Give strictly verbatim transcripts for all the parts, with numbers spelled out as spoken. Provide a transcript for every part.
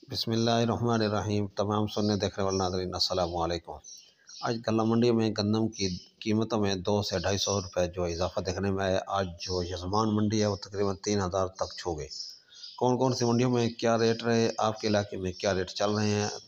बिस्मिल्लाहिर्रहमानिर्रहीम। तमाम सुनने देखने वाले नाज़रीन अस्सलाम वालेकुम। आज गल्ला मंडी में गंदम की कीमतों में दो से ढाई सौ रुपये जो इजाफा देखने में आया। आज जो यजमान मंडी है वो तकरीबन तीन हज़ार तक छू गई। कौन कौन सी मंडियों में क्या रेट रहे, आपके इलाके में क्या रेट चल रहे हैं,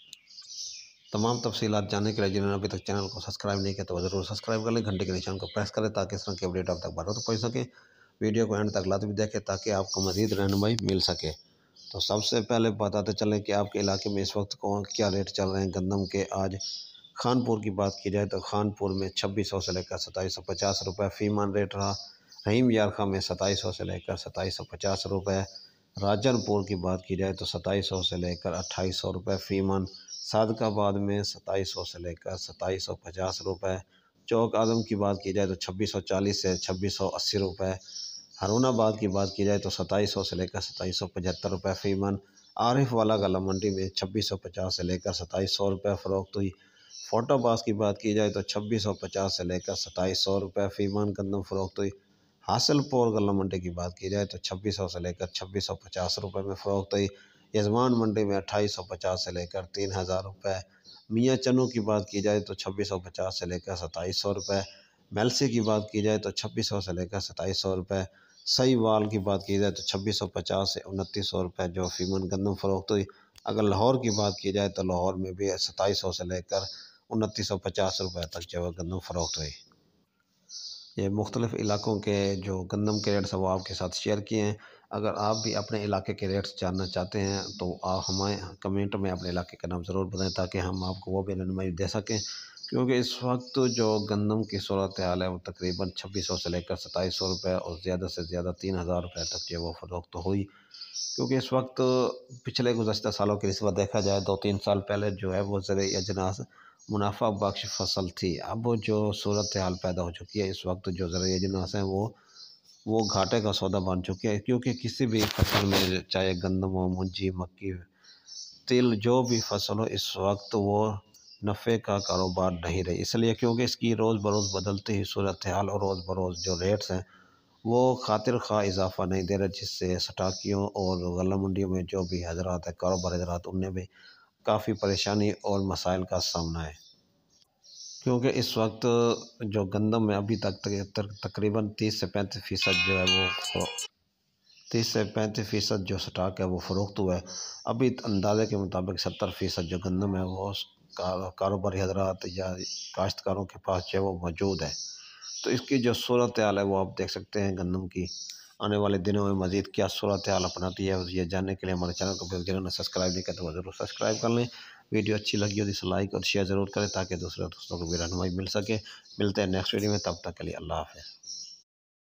तमाम तफसीलात जानने के लिए जिन्होंने अभी तक चैनल को सब्सक्राइब नहीं किया तो ज़रूर सब्सक्राइब कर लें, घंटे के निशान को प्रेस करें ताकि इस तरह की अपडेट आप तक बर वक्त पहुँच सके। वीडियो को एंड तक लाजमी देखें ताकि आपको मज़ीद रहनुमाई मिल सके। तो सबसे पहले बताते चलें कि आपके इलाके में इस वक्त कौन क्या रेट चल रहे हैं गंदम के। आज खानपुर की बात की जाए तो खानपुर में छब्बीस सौ से लेकर सताईस सौ पचास रुपये फ़ी मन रेट रहा। रहीम यारखा में सताईस सौ से लेकर सताईस सौ पचास रुपये। राजनपुर की बात की जाए तो सताईस सौ से लेकर अट्ठाईस सौ रुपये फ़ी मन। सादकाबाद में सताईस सौ से लेकर सताईस सौ पचास रुपये। चौक आदम की बात की जाए तो छब्बीस सौ चालीस से छब्बीस सौ अस्सी रुपये। हारूनाबाद की बात की जाए तो सताईस सौ से लेकर सताईस सौ पचहत्तर रुपये फ़ी मन। आरिफ वाला गला मंडी में छब्बीस सौ पचास से लेकर सताईस सौ रुपये फ़रोख्त हुई। फोटाबाज की बात की जाए तो छब्बीस सौ पचास से लेकर सताईस सौ रुपये फ़ी मन गंदम फ़रोख्त हुई। हासिलपुर गला मंडी की बात की जाए तो छब्बीस सौ से लेकर छब्बीस सौ पचास रुपये में फ़रोख्त हुई। यजमान मंडी में अट्ठाईस सौ पचास से लेकर तीन हज़ार रुपये। मियाँ चन्नू की बात की जाए तो छब्बीस सौ पचास से लेकर सताईस सौ रुपये। मेलसी की बात की जाए तो छब्बीस सौ से लेकर सताईस सौ रुपये। सही वाल की बात की जाए तो छब्बीस सौ पचास से उनतीस सौ रुपये जो फ़ी मन गंदम फ़रोख्त हुई। अगर लाहौर की बात की जाए तो लाहौर में भी सताईस सौ से लेकर उनतीस सौ पचास रुपये तक जो है गंदम फ़रोख्त हुई। ये मुख्तलिफ़ इलाकों के जो गंदम के रेट्स हैं वो आपके साथ शेयर किए हैं। अगर आप भी अपने इलाके के रेट्स जानना चाहते हैं तो आप हमें कमेंट में अपने इलाके का नाम ज़रूर बताएं ताकि हम आपको वो भी रहनुमाई दे सकें। क्योंकि इस वक्त जो गंदम की सूरत हाल है वो तकरीबन छब्बीस सौ से लेकर सताईस सौ रुपये और ज़्यादा से ज़्यादा तीन हज़ार रुपये तक जो वो फ़रोख्त हुई। क्योंकि इस वक्त पिछले गुज़श्ता सालों की निस्बत देखा जाए दो तीन साल पहले जो है वो ज़रिए अजनास मुनाफा बख्श फसल थी। अब जो सूरत हाल पैदा हो चुकी है, इस वक्त जो ज़रिए अजनास हैं वो वो घाटे का सौदा बन चुके हैं। क्योंकि किसी भी फसल में चाहे गंदम हो, मुंजी, मक्की, तिल, जो भी फसल हो इस वक्त वो नफ़े का कारोबार नहीं रही। इसलिए क्योंकि इसकी रोज़ बरोज़ बदलती ही सूरत हाल और रोज़ बरोज़ जो रेट्स हैं वो खातिर खा इजाफा नहीं दे रहा, जिससे स्टाकियों और गल्ला मंडियों में जो भी हजरात है कारोबार हजरात उनमें भी काफ़ी परेशानी और मसाइल का सामना है। क्योंकि इस वक्त जो गंदम में अभी तक तक तकरीबन तीस से पैंतीस फ़ीसद जो है वो तीस से पैंतीस फ़ीसद जो स्टॉक है वो फ़रोख्त हुआ है। अभी अंदाजे के मुताबिक सत्तर फ़ीसद जो गंदम है वो कारोबारी हजरात या काश्तकारों के पास जो है वो मौजूद है। तो इसकी जो सूरत हाल है वो आप देख सकते हैं गंदम की। आने वाले दिनों में मज़ीद क्या सूरत हाल अपनाती है ये जानने के लिए हमारे चैनल को जिन्होंने सब्सक्राइब नहीं किया तो ज़रूर सब्सक्राइब कर लें। वीडियो अच्छी लगी हो तो लाइक और शेयर ज़रूर करें ताकि दूसरे दोस्तों को भी रहनुमाई मिल सके। मिलते हैं नेक्स्ट वीडियो में, तब तक के लिए अल्लाह हाफ़िज़।